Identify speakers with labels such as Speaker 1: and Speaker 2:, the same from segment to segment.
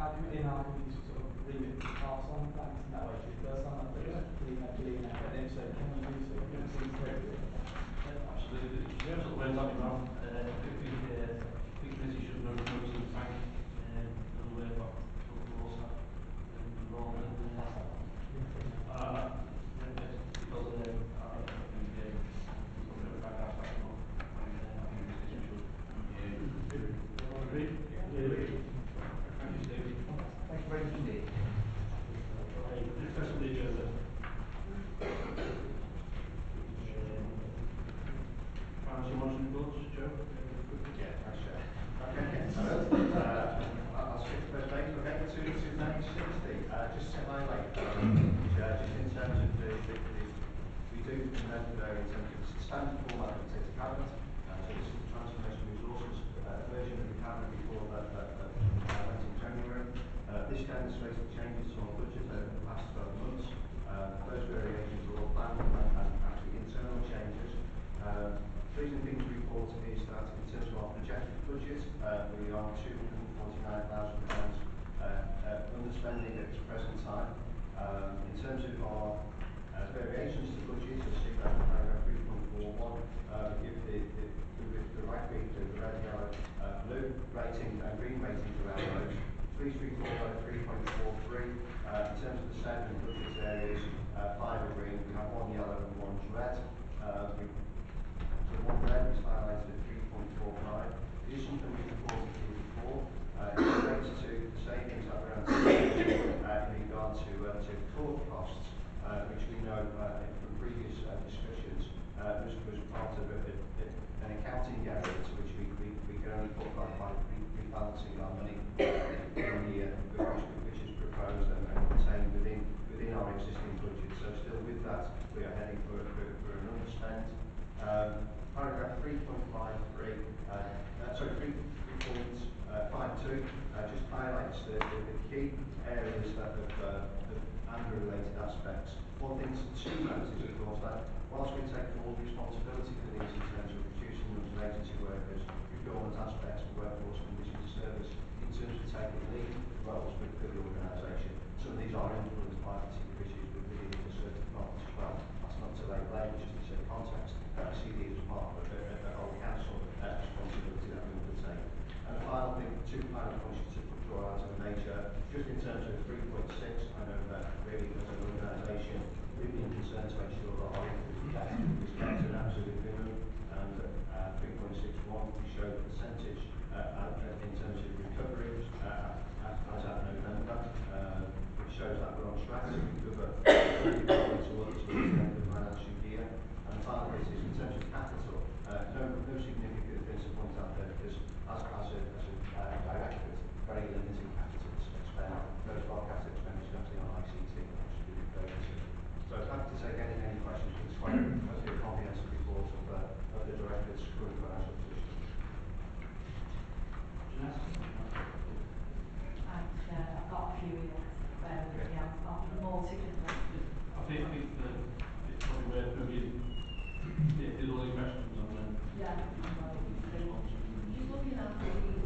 Speaker 1: in our community sort of remit to pass on thanks in that way to the person that believe in academic, so can we do so?
Speaker 2: Absolutely. Yeah, sort of went on and on. I think committee should know to thank for the work that also involved in yes, because I think we've got that back up, and I think this should agree. Thank you, Steve.
Speaker 3: Thank you very much indeed.
Speaker 2: Right, next question on the agenda. Fancy motion reports, Joe?
Speaker 3: Yeah, thanks, Chair. Okay, so I'll skip the first page. Okay, to page 60. Just to highlight, just in terms of we do note there in terms of the standard format that we take to cabinet. So this is the transformation resources version of the cabinet report that went in January. This demonstrates the changes to our budget over the past 12 months. Those variations are all planned and actually internal changes. Pleasing thing to report is that in terms of our projected budget, we are £249,000 underspending at this present time. In terms of our variations to budget, you'll see that in paragraph 3.41, we give the right read, the red, yellow, blue rating and green ratings around those. 3.43, in terms of the 7 budget areas, 5 are green, we have 1 yellow and 1 red. The 1 red is highlighted at 3.45. It is something we've reported to you before. It relates to the savings that we're anticipating in regard to court costs, which we know from previous discussions was part of an accounting error to which we can only put by rebalancing our money in the which is proposed and contained within our existing budget. So still with that, we are heading for an underspend. Paragraph 3.53, sorry, 3.52 just highlights the key areas that have AMBER-related aspects. One thing to note is, of course, that whilst we take full responsibility for these in terms of reducing numbers of agency workers, procurement aspects of workforce conditions of service, in terms of taking lead roles with the organisation, some of these are influenced by particular issues within the certain departments as well. That's not to lay blame, just to say context. I see these as part of a whole council responsibility that we undertake. And the final thing, 2 final points to draw out of the nature, just in terms of 3.6, I know that really as an organisation, we've been concerned to ensure that our income is kept to an absolute minimum, and 3.61 show the percentage in terms of recovery as at November, which shows that we're on track to recover towards the end of the financial year. And the final bit is in terms of capital, no significant things to point out there, because as a directorate, very limited capital spend. Most of our capital expenditure is actually on ICT, which should be referred to. So I'm happy to take any questions, but it's quite a comprehensive report of the directorate's current financial position.
Speaker 2: Jeanette?
Speaker 4: Thanks, I've got a few here. I'll put them all together.
Speaker 2: I think it's probably worth moving there's all the questions on them.
Speaker 4: Yeah, just looking at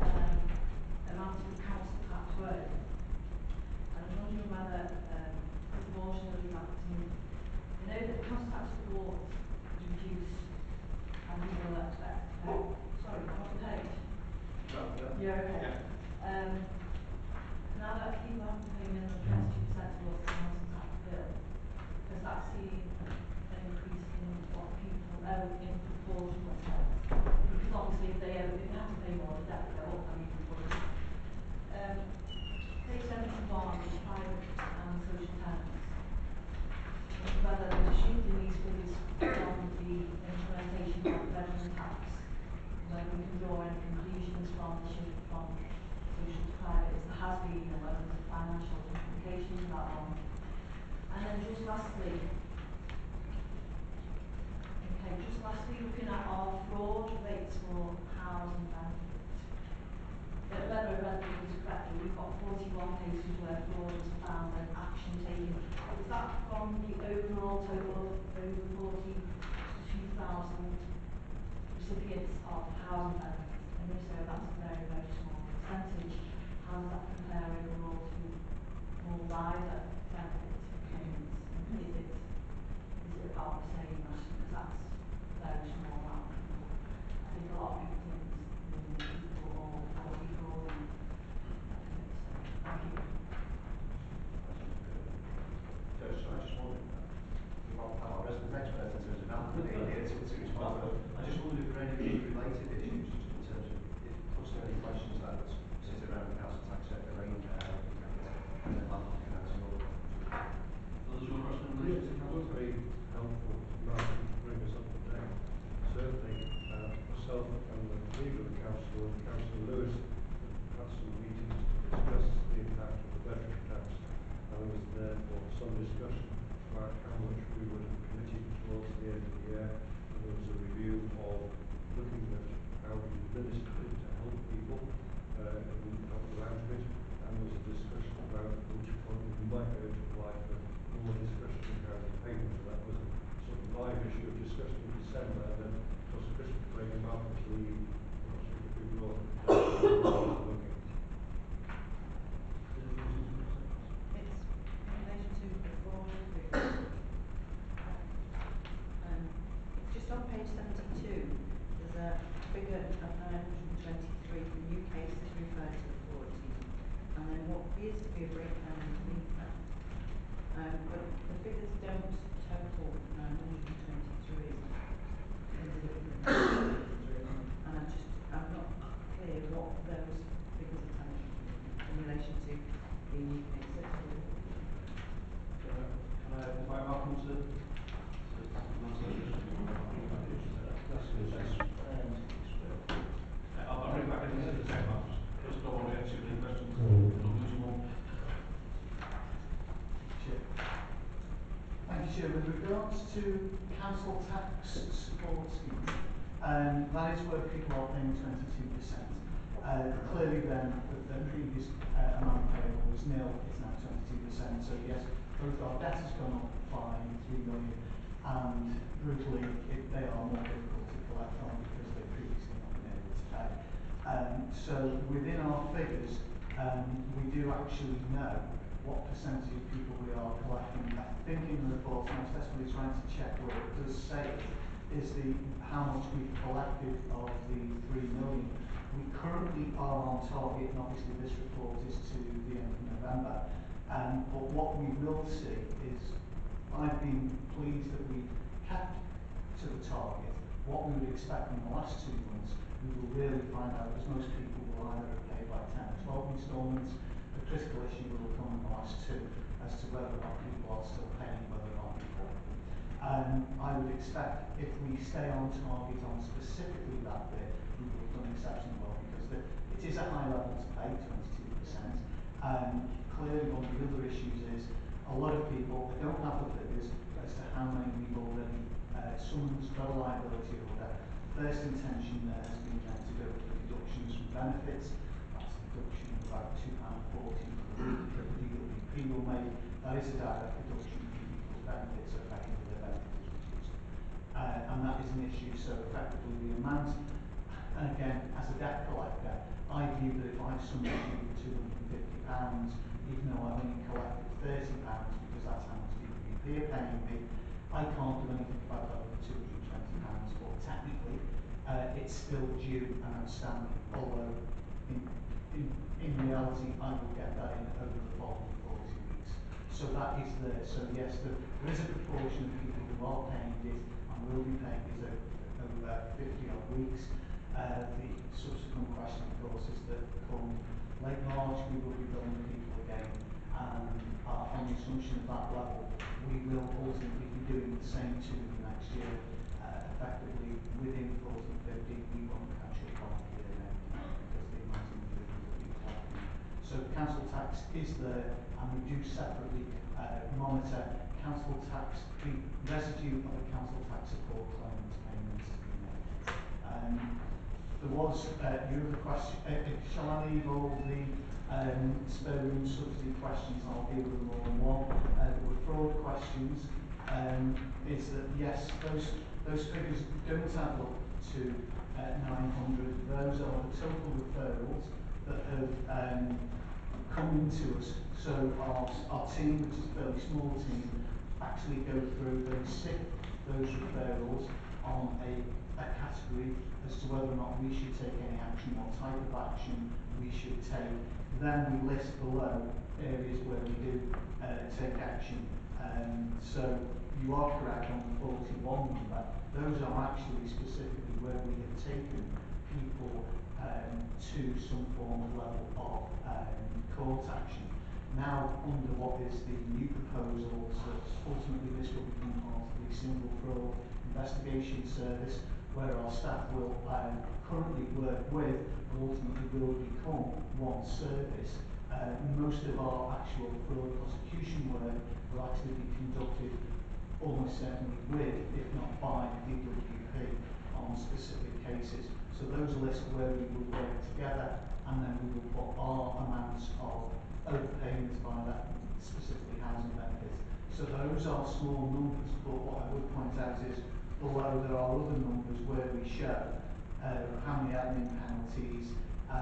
Speaker 4: the amount of council tax work, and I'm wondering whether this motion will be back to me. I know that the council tax report is reduced and people will expect to pay. Sorry, not the page. Yeah, okay. Yeah. Now that people have to pay minimum 22% towards the council tax bill, has that seen an increase in what people owe in proportional terms? Because obviously if they have to pay more, the debt will go up, I mean, page 71 is private and social tenants. Whether there's assumed in these figures from the implementation of the bedroom tax, whether we can draw any conclusions from the shift from social to private, as there has been, and whether there's a financial implication to that one. And then just lastly, looking at our fraud rates for housing benefits. Whether I read the figures correctly, we've got 41 cases where fraud was found and action taken. Is that from the overall total of over 42,000 recipients of housing benefits? And if so, that's a very, very small percentage. how does that compare overall to more wider benefits for payments? And is it about the same as, because that's very small amount of people. I think a lot of people think it's equal or equal. Thank you.
Speaker 3: So I just wondered, we won't have our resident expert in terms of now being here to respond, but I just wondered if there are any related issues, just in terms of if puts any questions that sit around the council tax sector range, and then I'll can answer your questions.
Speaker 2: So there's your question in
Speaker 5: Yes,
Speaker 2: relation to
Speaker 5: it was very helpful, Martin, to bring us up to date. Certainly, myself and the leader of the council, and Councillor Lewis, had some meetings to discuss the impact of the veteran tax, and there was therefore some discussion about how much we would have committed towards the end of the year, and there was a review of looking at how we administer it to help people and help them out of it, and there was a discussion about which point we might be able to apply for more discussion in how the payment for that was a sort of live issue of discussion in December, and then because of Christmas break and Martin's leave, I'm not sure if we brought looking.
Speaker 4: It's in relation to the fraud figures. It's just on page 72. There's a figure of 923 for new cases referred to the fraud team, and then what appears to be a breakdown underneath that. But the figures don't total 923. And I'm not clear what those figures are telling me in relation to the new cases.
Speaker 2: Can I invite Malcolm to answer the question? I'll bring back in a second. Just don't want to get too many questions. Don't lose them all.
Speaker 1: Thank you, Chair. With regards to council tax support scheme, that is where people are paying 22%. Clearly then, the previous amount payable was nil, it's now 22%. So yes, both our debt has gone up by 3 million, and brutally, they are more difficult to collect on because they've previously not been able to pay. So within our figures, we do actually know what percentage of people we are collecting. I think in the report, and I was desperately trying to check where it does say it, is how much we've collected of the 3 million. We currently are on target, and obviously this report is to the end of November. But what we will see is, I've been pleased that we've kept to the target. What we would expect in the last 2 months, we will really find out, because most people will either have paid by 10 or 12 instalments. The critical issue will come in the last 2 as to whether or not people are still paying, whether or not we've got them. I would expect if we stay on target on specifically that bit, we will have done exceptionally well, because it is a high level to pay, 22%. Clearly one of the other issues is a lot of people, they don't have the figures as to how many we've already someone's got a liability order. First intention there has been then to go for deductions from benefits. That's a deduction of about £2.40 for the week that the DWP will make. That is a direct deduction from people's benefits, so effectively their benefit is reduced. And that is an issue, so effectively the amount, and again, as a debt collector, I view that if I have some issue with £250, even though I've only collected £30 because that's how much DWP are paying me, I can't do anything about that over £220, but technically it's still due and outstanding, although in reality I will get that in over the following 40 weeks. So that is there. So yes, there is a proportion of people who are paying it and will be paying it over 50 odd weeks. The subsequent question, of course, is that come late March we will be billing people again, and on the assumption of that level, we will ultimately be doing the same to them next year. Effectively, within 40-50, we won't catch up on the year end because the amount of individuals that we collecting. So council tax is there, and we do separately monitor council tax, the residue of a council tax support claimants payments to be made. There was your other question. Shall I leave all the spare room subsidy questions? I'll deal with them all in one. There were fraud questions. Is that yes, those figures don't add up to 900. Those are the total referrals that have come into us. So our team, which is a fairly small team, actually go through, they sift those referrals on a category as to whether or not we should take any action, what type of action we should take. Then we list below areas where we do take action. So you are correct on the 41 number. Those are actually specifically where we have taken people to some form of level of court action. Now, under what is the new proposal, so ultimately this will become part of the single fraud investigation service, where our staff will currently work with, but ultimately will become one service. Most of our actual fraud prosecution work will actually be conducted almost certainly with, if not by, DWP on specific cases. So those lists where we will work together, and then we will put our amounts of overpayments by that, specifically housing benefits. So those are small numbers, but what I would point out is below there are other numbers where we show how many admin penalties,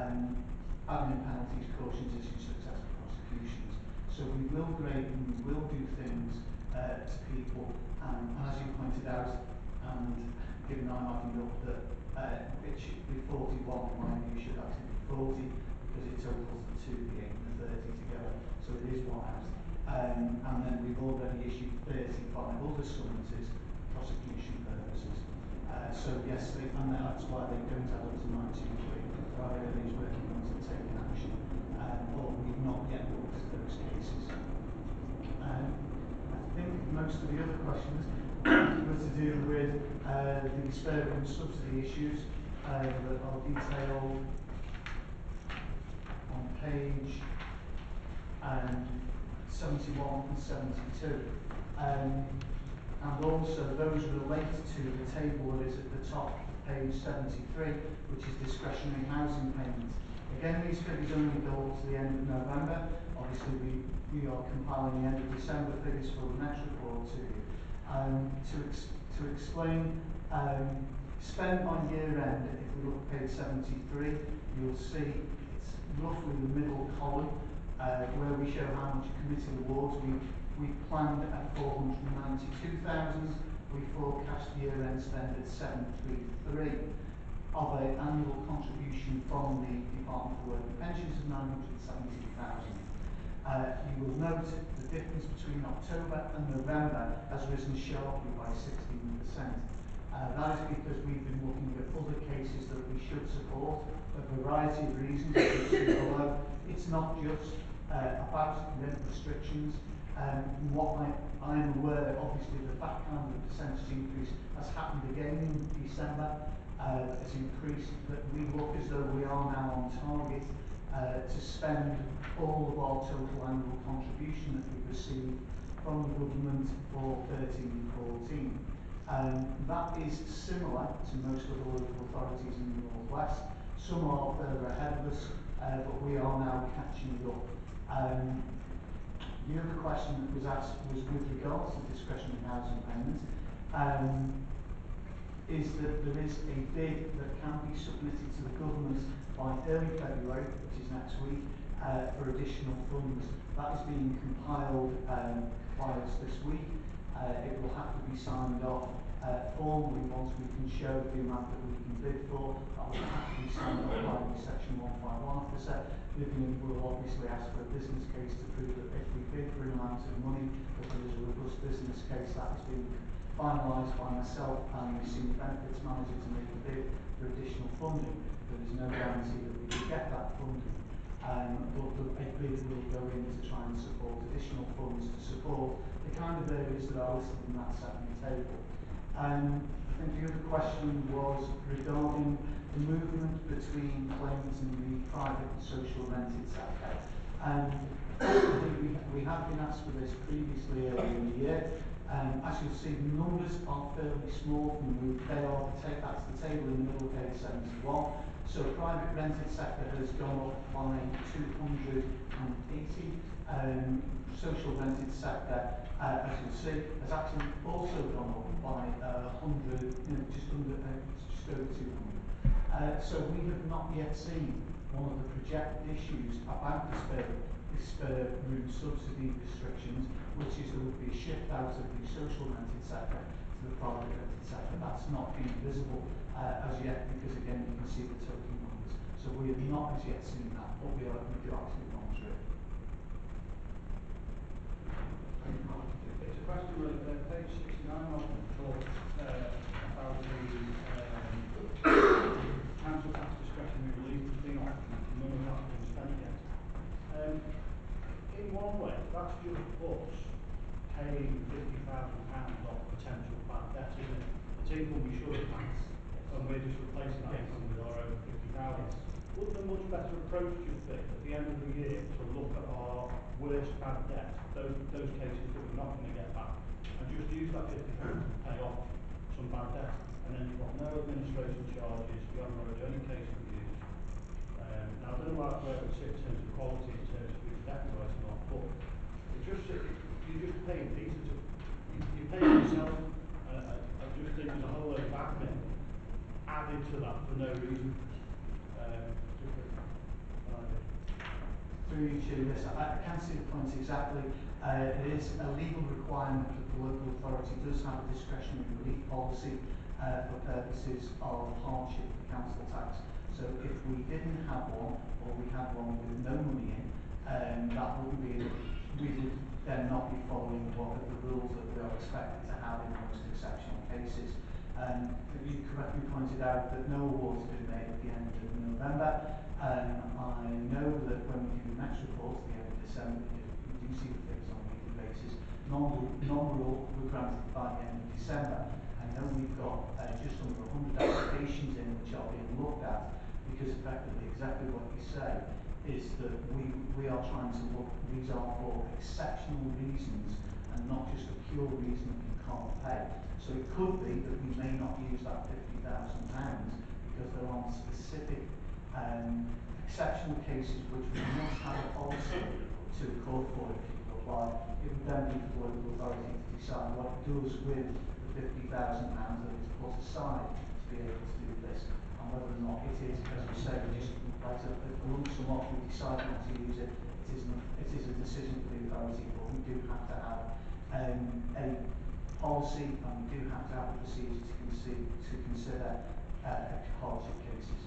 Speaker 1: cautions issued, successful prosecutions. So we will grade and we will do things to people, and as you pointed out, and given I'm adding up that it should be 41, in my view should actually be 40, because it totals the 2, the 8 and the 30 together, so it is one house. And then we've already issued 35 other summonses for prosecution purposes. So yes, and that's why they don't add up to 923. There are areas where we want to take action, but we've not yet looked at those cases. I think most of the other questions were to do with the spare room subsidy issues that are detailed on page 71 and 72. And also those relate to the table that is at the top of page 73, which is discretionary housing payments. Again, these figures only go up to the end of November. Obviously, we are compiling the end of December figures for the next report to you. To explain, spend by year end, if we look at page 73, you'll see it's roughly the middle column where we show how much committed awards we planned at 492,000. We forecast year end spend at 733 of an annual contribution from the Department for Work and Pensions of 970,000. You will note the difference between October and November has risen sharply by 16%. That is because we've been looking at other cases that we should support for a variety of reasons. Although it's not just about rent restrictions. What I'm aware, obviously, the fact kind of percentage increase has happened again in December. Has increased, but we look as though we are now on target to spend all of our total annual contribution that we've received from the government for 13-14. That is similar to most of the local authorities in the North West. Some are further ahead of us, but we are now catching up. The other question that was asked was with regards to discretionary housing payments. Is that there is a bid that can be submitted to the government by early February, which is next week, for additional funds. That is being compiled by us this week. It will have to be signed off formally once we can show the amount that we can bid for. That will have to be signed off by the Section 151 officer. Vivian will obviously ask for a business case to prove that if we bid for an amount of money, that there is a robust business case. That is being finalised by myself and the Senior Benefits Manager to make a bid for additional funding. There is no guarantee that we will get that funding, but a bid will go in to try and support additional funds to support the kind of areas that are listed in that second table. I think the other question was regarding the movement between claimants in the private and social rented sector. We have been asked for this previously earlier in the year. As you'll see, the numbers are fairly small from the move. That's the table in the middle of page 71. So private rented sector has gone up by 280. Social rented sector, as you'll see, has actually also gone up by 100, just over 200. So we have not yet seen one of the projected issues about the spare room subsidy restrictions, which is there would be a shift out of the social rented sector to the private rented sector. That's not been visible as yet, because again you can see the total numbers. So we have not as yet seen that, but we do actually monitor it.
Speaker 5: It's a question of page 69 of the report about the council tax discretionary relief that's been offered and none of that's been spent yet. In one way, that's just us paying £50,000 off potential bad debt, isn't it? It's income we should have had, and we're just replacing that income with our own 50,000. Wouldn't a much better approach just be at the end of the year to look at our worst bad debt, those cases that we're not going to get back, and just use that 50,000 to pay off some bad debt, and then you've got no administration charges, you haven't got any case reviews. Now I don't know where it sits in terms of quality, in terms of who's debt right or not, but it just you're just paying pieces of, you pay yourself, I just think there's a whole load of admin added to that for no reason.
Speaker 1: Through you, Chair, yes, I can see the point exactly. It is a legal requirement that the local authority does have a discretionary relief policy for purposes of hardship for council tax. So if we didn't have one, or we had one with no money in, that would be, we would then not be following what are the rules that we are expected to have in most exceptional cases. You correctly pointed out that no awards have been made at the end of November. I know that when we do the next report at the end of December, we do see the figures on a weekly basis. None were granted by the end of December. I know we've got just under 100 applications in which are being looked at, because effectively exactly what you say is that we are trying to look, these are for exceptional reasons and not just a pure reason that you can't pay. So it could be that we may not use that £50,000 because there are specific exceptional cases which we must have a policy to call for if people apply. It would then be for the local authority to decide what it does with the £50,000 that is put aside to be able to do this, and whether or not it is, as we say, just like a lump sum off, we decide not to use it. It is a decision for the authority, but we do have to have a policy, and we do have to have a procedure to consider hardship cases.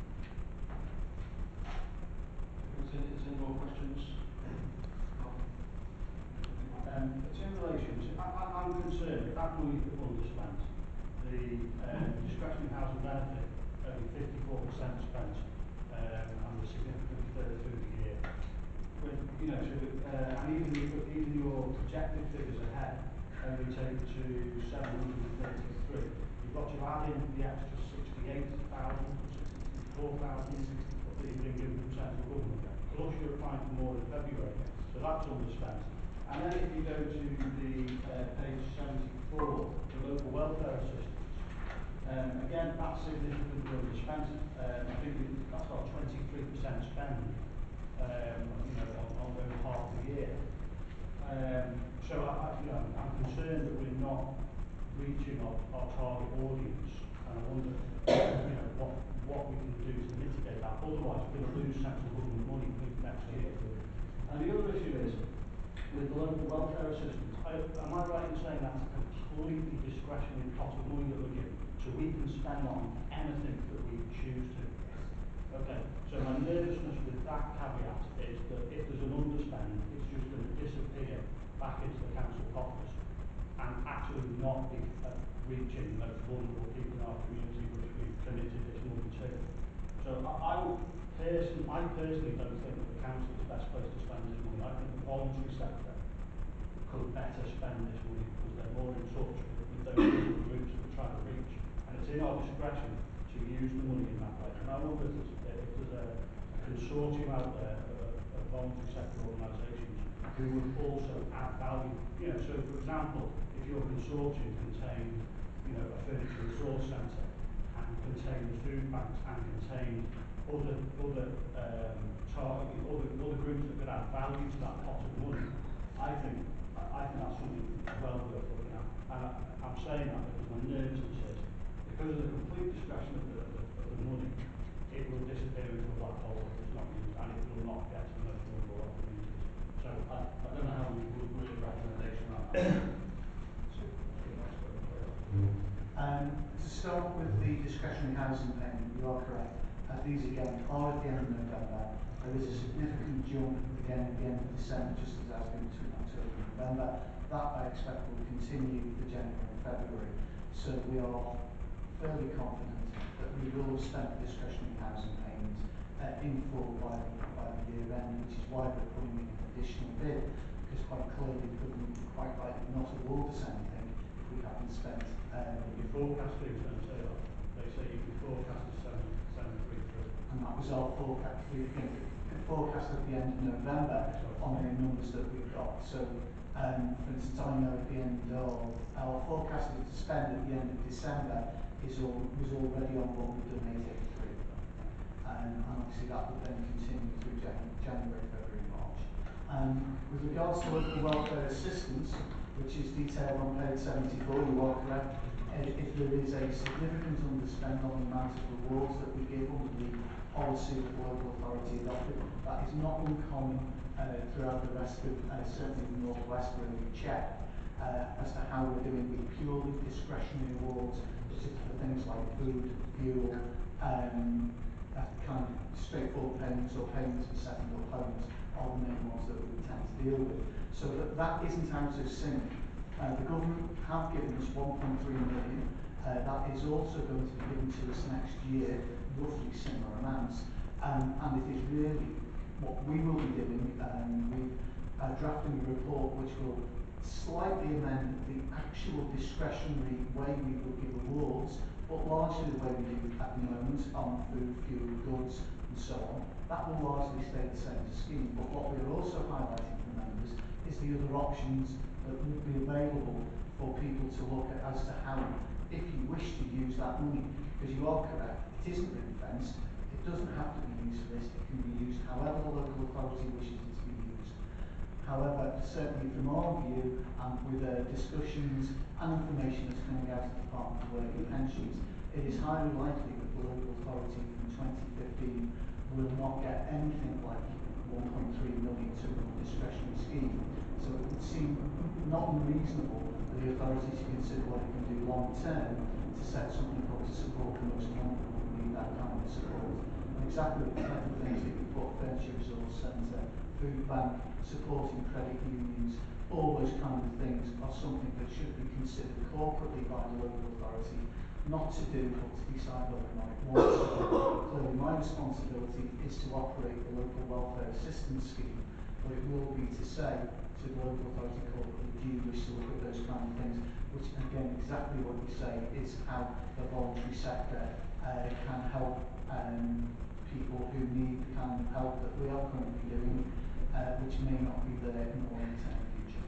Speaker 2: Is any more questions?
Speaker 5: It's in relation to, I'm concerned that money that underspent, the discretionary housing benefit, only 54% spent, and was significantly further through the year. When, you know, and even your projected figures ahead only take to 733. You've got to add in the extra 68,000, 64,000 that you've been given from central government. Plus you're applying for more in February, so that's underspent. And then if you go to the page 74, the local welfare assistance, again that's significantly underspent. I think that's got 23% spend, you know, on over half the year. So you know, I'm concerned that we're not reaching our target audience, and I wonder, you know, what we can do to mitigate that. Otherwise, we're going to lose central government money next year. And the other issue is with the local welfare assistance. Am I right in saying that's a completely discretionary pot of money that we're given, so we can spend on anything that we choose to? Okay. So my nervousness with that caveat is that if there's an underspend, it's just going to disappear back into the council coffers and actually not be reaching those vulnerable people in our community which we've committed this money to. So I personally don't think that the council is the best place to spend this money. I think the voluntary sector could better spend this money because they're more in touch with those groups that we're trying to reach. And it's in our discretion to use the money in that way. And I wonder if there's a consortium out there of voluntary sector organisations who would also add value. You know, so for example, if your consortium contained, you know, a furniture resource centre and contained food banks and contained other groups that could add value to that pot of money, I think that's something well worth looking at. And I'm saying that because my nervousness is because of the complete discretion of the money,
Speaker 2: it will disappear into a black hole if it's not used, and it will not get to local or local communities. So I don't know how we would word a recommendation on that.
Speaker 1: To start with the discretionary housing payment, you are correct. These again are at the end of November. There is a significant jump again at the end of December, just as has been between October and November. That I expect will continue for January and February. So we are fairly confident that we will have spent the discretionary housing payments in full by the year end, which is why we're putting in an additional bid, because quite clearly the government would quite likely not award us anything if we haven't spent.
Speaker 2: You forecast it and say that. They say you can forecast a 733.
Speaker 1: And that was our forecast. We forecast at the end of November on the numbers that we've got. So, for instance, I know at the end of our forecast to spend at the end of December was already on what we've done 883. And obviously that will then continue through January, February, March. With regards to local welfare assistance, which is detailed on page 74, you are correct. If there is a significant underspend on the amount of rewards that we give under the policy that the local authority adopted, that is not uncommon throughout the rest of, certainly the North West, where we check as to how we're doing with purely discretionary awards, particularly for things like food, fuel, kind of straightforward payments or payments for setting up homes are the main ones that we tend to deal with. So that isn't out of sync. The government have given us 1.3 million. That is also going to be given to us next year, roughly similar amounts. And it is really what we will be doing. We are drafting a report which will slightly amend the actual discretionary way we will give awards, but largely the way we do at the moment on food, fuel, goods, and so on. That will largely stay the same as scheme. But what we're also highlighting for members is the other options that would be available for people to look at as to how, if you wish to use that money, because you are correct, it isn't ring fenced, it doesn't have to be used for this, it can be used however the local authority wishes it to be used. However, certainly from our view, and with discussions and information that's coming out of the Department of Work and Pensions, it is highly likely that the local authority from 2015 will not get anything like 1.3 million to run a discretionary scheme. So it would seem not unreasonable for the authority to consider what it can do long term to set something up to support the most vulnerable who need that kind of support. And exactly the type of things that you put, Furniture Resource Centre, Food Bank, supporting credit unions, all those kind of things are something that should be considered corporately by the local authority, not to do but to decide whether or not it wants to do. Clearly my responsibility is to operate the local welfare assistance scheme, but it will be to say to the local authority corporately, do you wish to look at those kind of things, which again exactly what you say is how the voluntary sector can help people who need the kind of help that we are currently doing, which may not be there in the long-term future.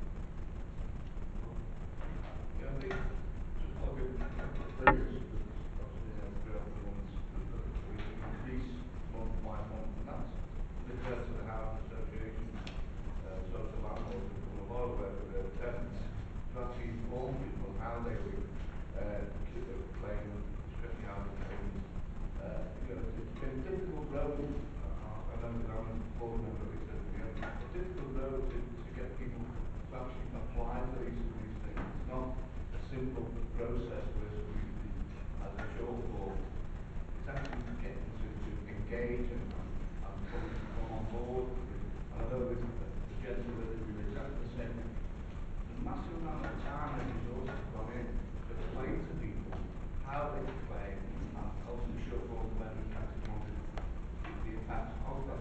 Speaker 5: Yeah, I think just like a previous, throughout the ones that we increase month by month, and that's referred to the housing association, social landlords, who do a lot of work with their tenants to actually inform people how they would claim discretionary housing payments. It's been a difficult road. I know that I'm a board member of it, a difficult road to get people to actually apply for these things. It's not a simple process where we as a short form. It's actually getting to engage and come on board. And I know with the gentleman that we were exactly the same. A massive amount of time and resources gone in to explain to people how they can claim, and also the short form when we actually wanted the impact of that.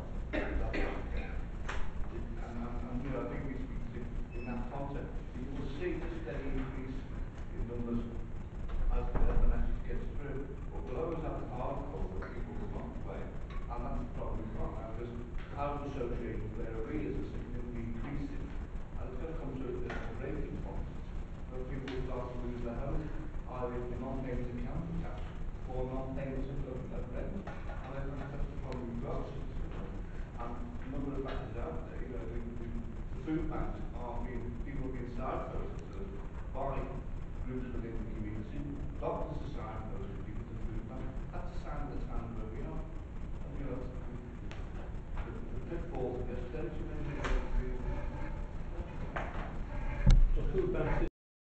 Speaker 5: And you know, I think we speak to in that context. You will see the steady increase in numbers as the message gets through. But we'll always have the hard core that people will not claim. And that's the problem we've got now, because housing associations, their arrears are significantly increasing. And it's going to come to a breaking point where people will start to lose their homes, either for non-payment of council tax or non-payment of rent. And I think that's the problem we've got. And a number of factors out there, you know, the food banks are being, people are being signposted by groups within the community. Doctors are signposted people to the food bank. That's a sign of the time where we are. vote against, then to make it. So who backed it?